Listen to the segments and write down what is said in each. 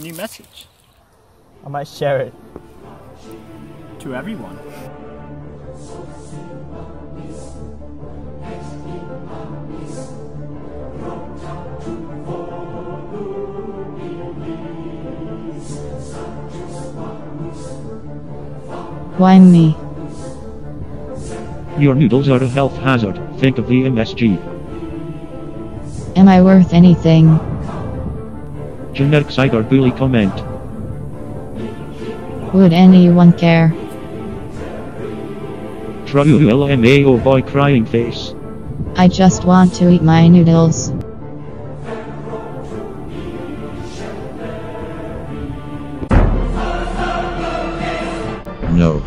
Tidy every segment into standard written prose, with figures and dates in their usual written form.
new message I might share it. to everyone. Why me? Your noodles are a health hazard. Think of the MSG. Am I worth anything? Generic cyberbully comment. Would anyone care? Trulmao boy crying face. I just want to eat my noodles. No.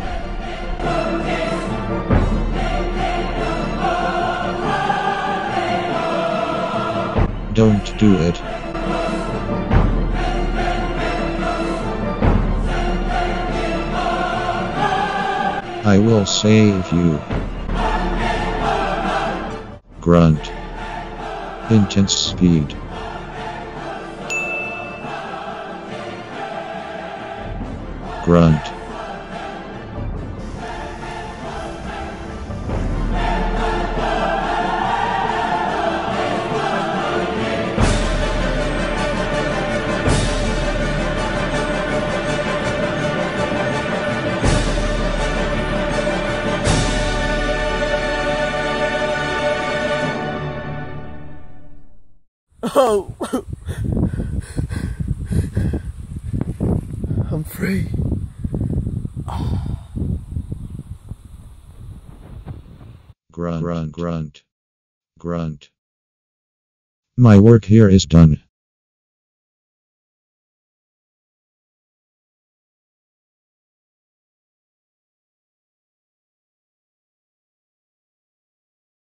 Don't do it. I will save you. Grunt. Intense speed. Grunt. Oh! I'm free. Grunt, grunt, grunt, grunt. My work here is done.